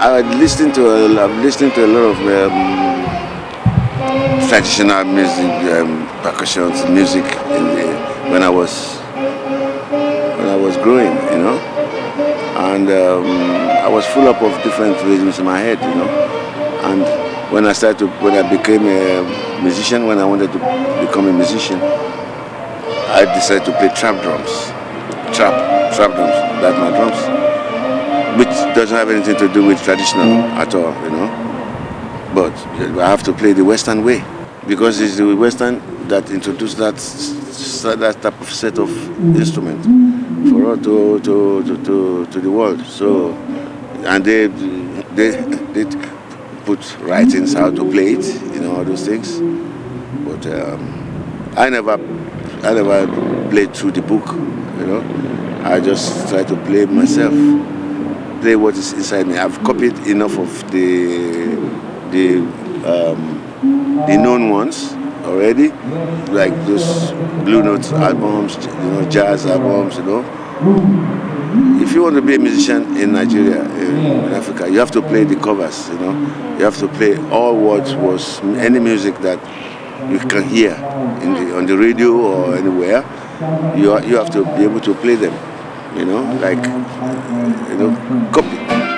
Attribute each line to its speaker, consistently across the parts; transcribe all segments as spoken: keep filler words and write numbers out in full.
Speaker 1: I listened to a, I've listened to a lot of um, traditional music, um, percussions, music in the, when I was when I was growing, you know, and um, I was full up of different rhythms in my head, you know, and when I started to, when I became a musician, when I wanted to become a musician, I decided to play trap drums, trap, trap drums, that's my drums, which doesn't have anything to do with traditional at all, you know, but I have to play the Western way, because it's the Western that introduced that, that type of set of instrument for us to, to, to, to, to the world. So, and they, they, they put writings how to play it, you know, all those things. But um, I never, I never played through the book, you know. I just try to play myself, play what is inside me. I've copied enough of the, the, um, the known ones already, like those Blue Note albums, you know, jazz albums, you know. If you want to be a musician in Nigeria, in Africa, you have to play the covers, you know. You have to play all what was, any music that you can hear in the, on the radio or anywhere. You, you have to be able to play them, you know, like, you know, copy.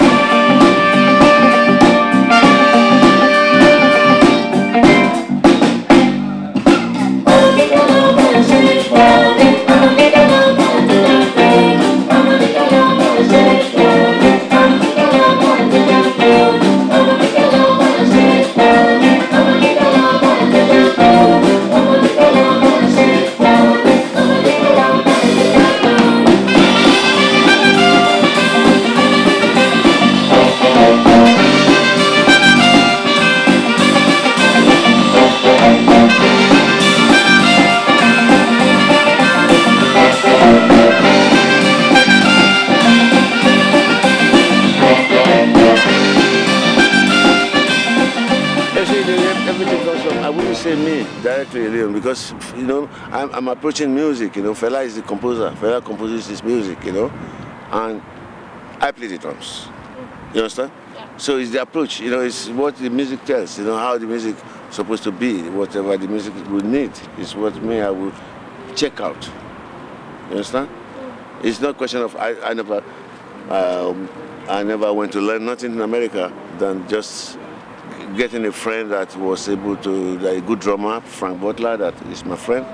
Speaker 1: Everything comes from, I wouldn't say me directly, Leon, because, you know, I'm, I'm approaching music, you know. Fela is the composer. Fela composes his music, you know, and I play the drums. You understand? Yeah. So it's the approach, you know, it's what the music tells, you know, how the music is supposed to be, whatever the music would need is what me, I will check out. You understand? Mm. It's not a question of, I, I never, um, I never went to learn nothing in America than just getting a friend that was able to, like a good drummer, Frank Butler, that is my friend,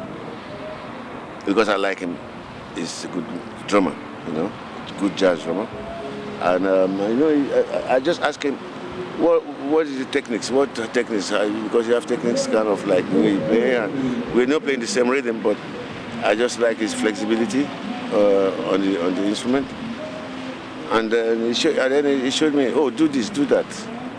Speaker 1: because I like him. He's a good drummer, you know, good jazz drummer. And um, you know, I, I just asked him, what what is the techniques? What techniques? Because you have techniques kind of like the way you play, and we're not playing the same rhythm, but I just like his flexibility uh, on the on the instrument. And then he showed, and then he showed me, oh, do this, do that.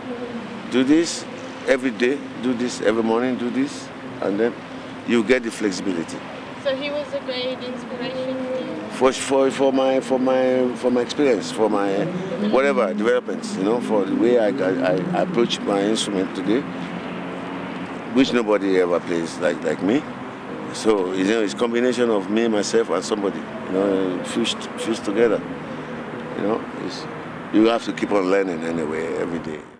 Speaker 1: Do this every day, do this every morning, do this, and then you get the flexibility.
Speaker 2: So he was a great inspiration for you?
Speaker 1: For, for, for, my, for, my, for my experience, for my whatever developments, you know, for the way I, I, I approach my instrument today, which nobody ever plays like, like me. So, you know, it's a combination of me, myself, and somebody, you know, fused, fused together. You know, it's, you have to keep on learning anyway, every day.